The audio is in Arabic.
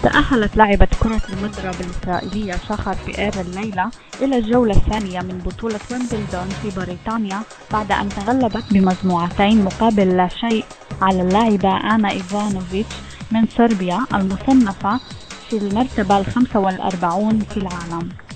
تأهلت لاعبة كرة المضرب الإسرائيلية شاخر بيير الليلة إلى الجولة الثانية من بطولة ويمبلدون في بريطانيا بعد أن تغلبت بمجموعتين مقابل لا شيء على اللاعبة آنا إيفانوفيتش من صربيا المصنفة في المرتبة ال45 في العالم.